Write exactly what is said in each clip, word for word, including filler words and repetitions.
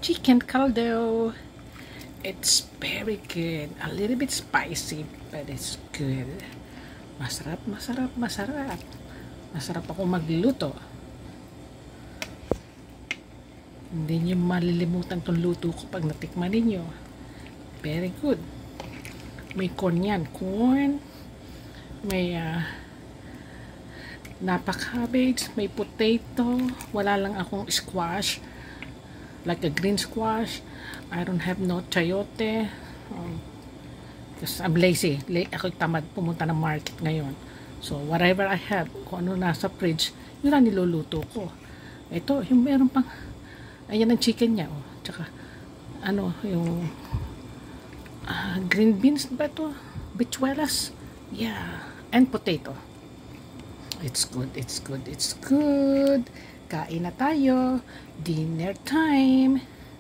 chicken caldo. It's very good. A little bit spicy, but it's good. Masarap, masarap, masarap. Masarap ako magluto. Hindi niyo malilimutan tong luto ko pag natikman ninyo. Very good. May corn yan. Corn. May uh, napa cabbage. May potato. Wala lang akong squash. Like a green squash. I don't have no chayote. Um, because I'm lazy. Ako tamad pumunta ng market ngayon. So, whatever I have, kung ano nasa fridge, yun ang niluluto ko. Ito, yung meron pang, ayan ang chicken niya. Oh. Tsaka, ano, yung uh, green beans ba ito? Bichuelas. Yeah. And potato. It's good, it's good, it's good. Kain na tayo. Dinner time.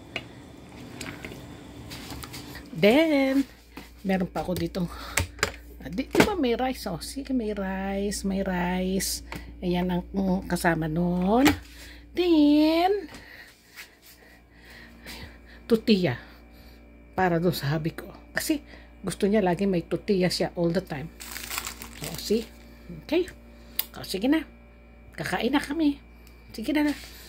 Then, meron pa ako dito. Di, di ba may rice? Oh, sige, may rice, may rice. Ayan ang um, kasama nun. Then, tortilla. Para doon sa hubby ko. Kasi, gusto niya lagi may tortilla siya all the time. So, see? Okay. O, sige na. Kakain na kami. Sige na na.